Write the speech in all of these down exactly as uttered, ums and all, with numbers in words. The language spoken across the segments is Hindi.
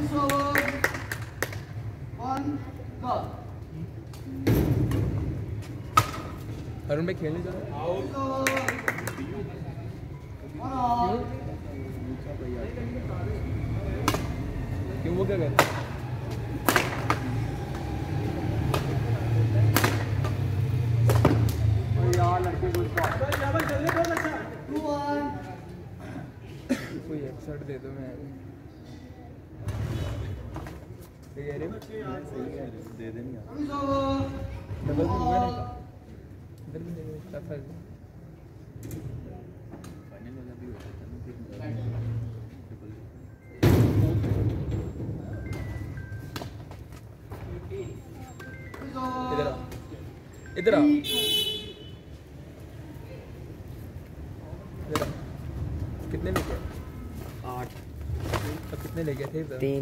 अरुण भाई खेलने जा रहे हैं? क्यों वो क्या कर रहे हैं? यार लड़के को कोई एक्सर्ट दे दो मैं सही है रे सही है दे देनी यार डबल भी हुआ नहीं इधर भी नहीं था फाइनल वाला भी होता था ना इधर इधर आ कितने ले गए? आठ। अब कितने ले गए थे? तीन।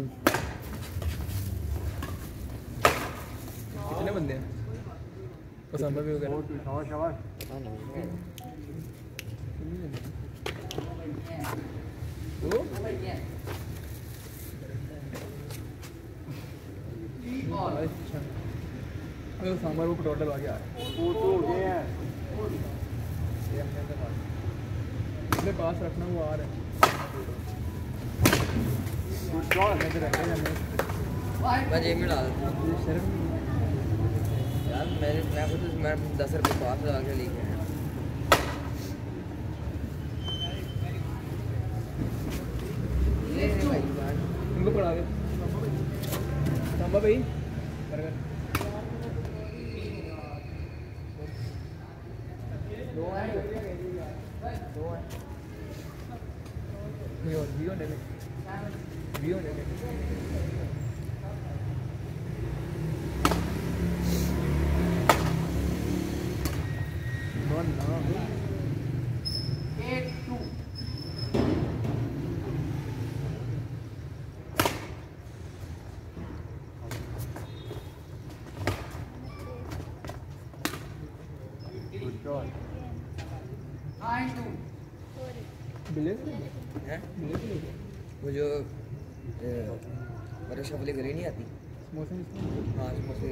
कितने बंदे हैं? पसंद भी हो गया। शाबाश शाबाश। तो अच्छा अरे सांभर वो टोटल आ गया वो तो हो गया है ये हमने तो अपने पास रखना वो आ रहा है गुड शॉट मैं तो रख रहा हूं मैं जेब में डाल दूं शर्म यार मेरे मैं खुद मैं दस रुपए पास लगा के लेके आया ये भाई इनको पढ़ा दे सांभा भाई बर्गर दो है दो है वीओ वीओ ले ले वीओ ले ले वन ना eight two good shot nine two बिलेट है बिलेट वो जो मेरे शफली गली नहीं आती समोसे हाँ समोसे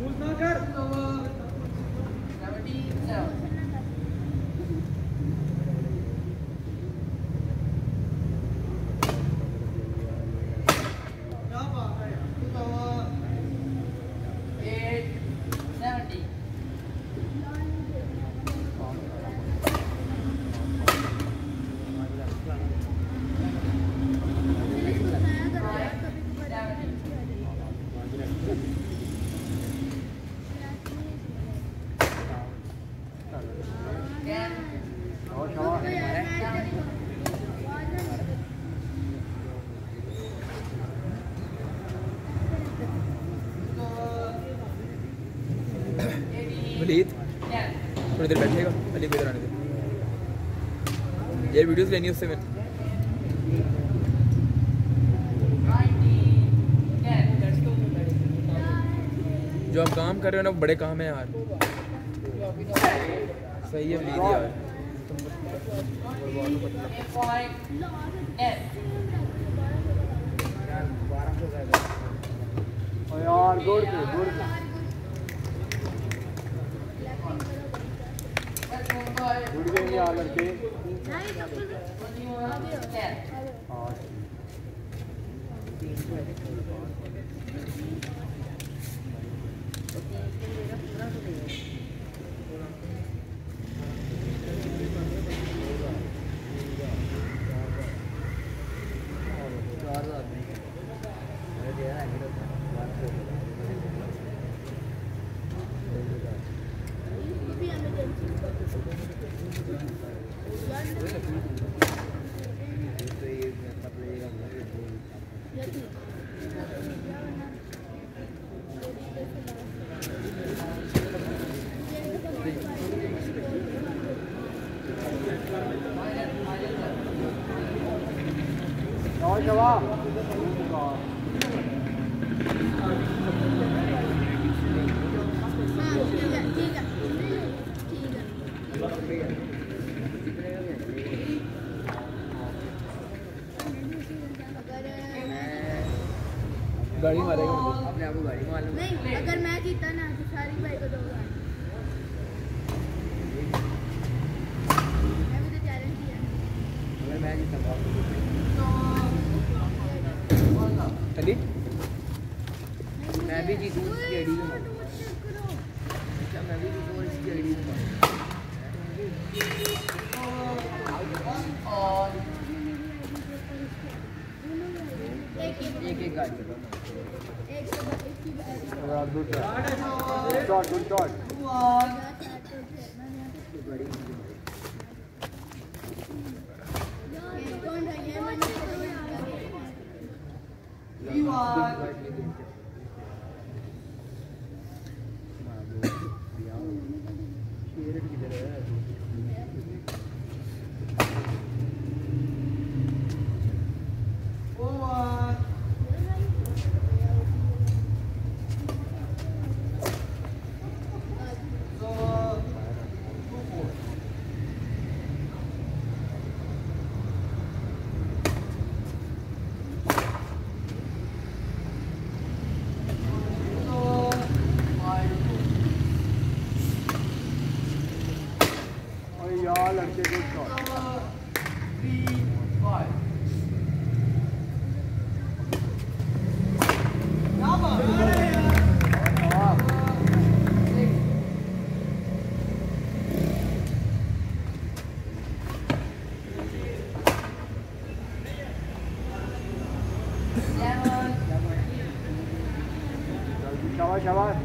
वलीद थोड़ी देर बैठेगा, अली को इधर आने दे यार, वीडियोस लेनी है उससे मैं। जो आप काम कर रहे हो ना वो बड़े काम है यार, सही है वलीद यार। यार गुड गुड गुड गेम यार लड़के। हाँ जवाब गाड़ी मारेगा अपने आप को गाड़ी मार नहीं, अगर मैं जीता ना तो सारी भाई को दूंगा। मैं भी तो चैलेंज किया। अगर मैं जीता अली मैं भी जीतूँ इसकी आईडी में मारूं। अच्छा मैं भी जीतूँ और इसकी आईडी में मारूं। एक एक गाड़ी एक से एक की गुड शॉट गुड शॉट कौन है ये मन यार लड़के गुड शॉट शाबाश शाबाश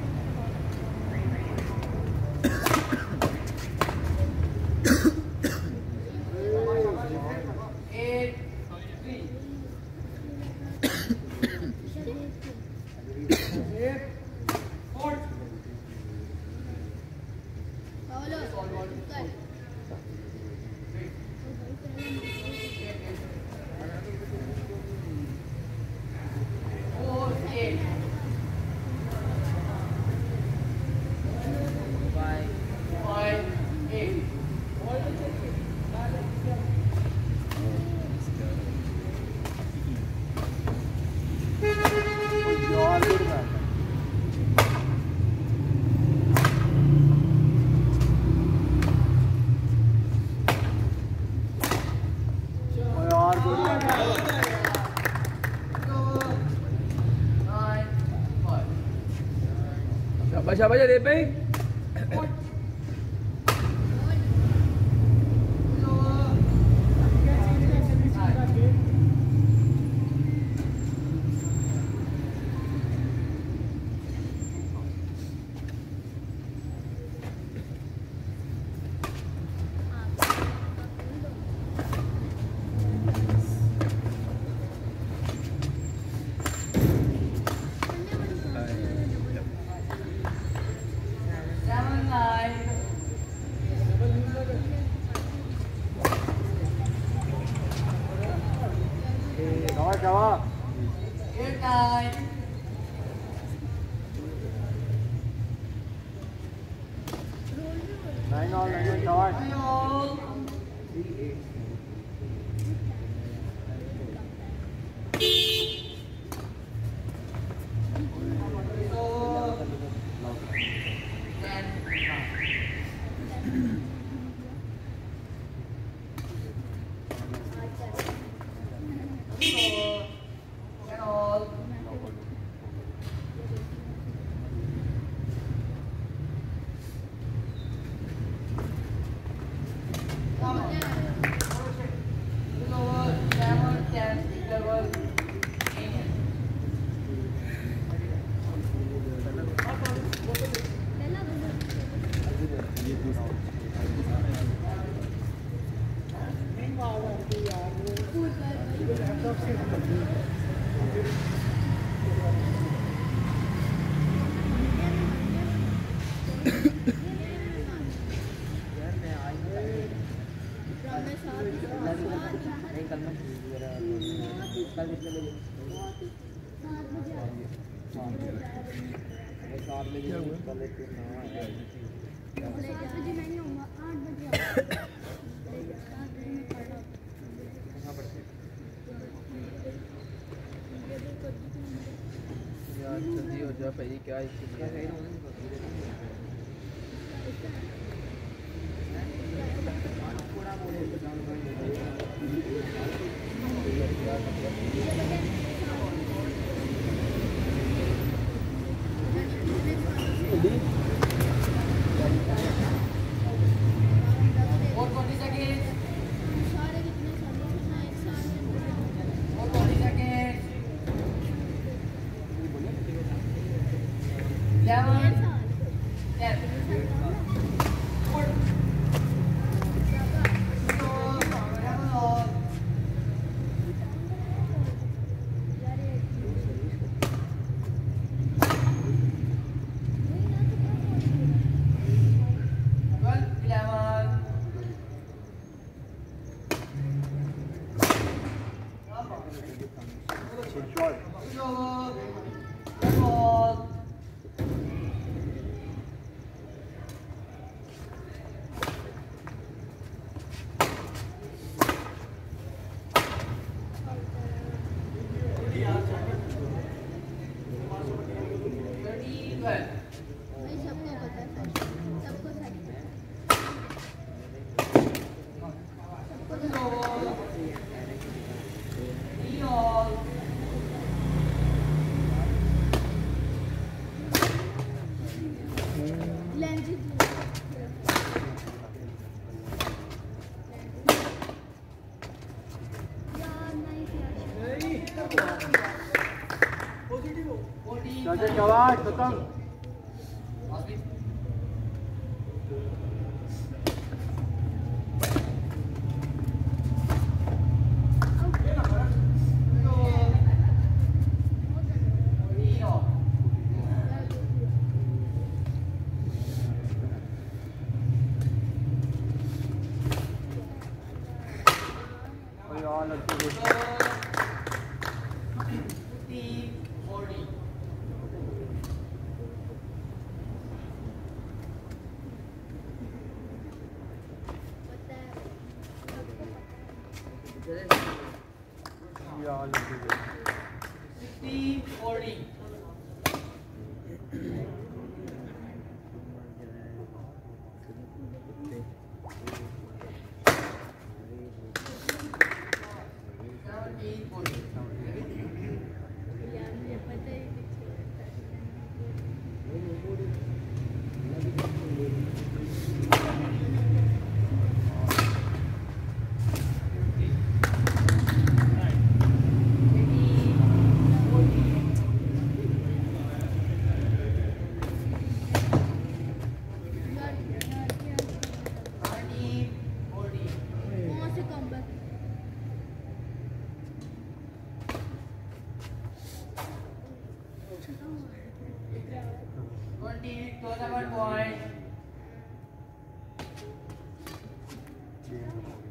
शाबाश शाबाश दे पे Nine all, nine all, यार जल्दी हो जा भाई क्या खत्म tournament point. गेम हो गया